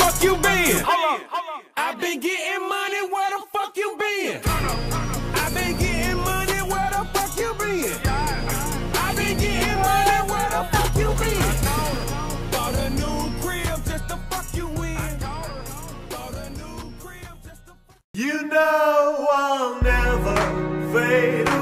fuck you been? I been getting money, where the fuck you been? I been getting money, where the fuck you been? I been getting money, where the fuck you been? Bought a new crib just to fuck you in. Bought a new crib just to fuck you in. You know I'll never fade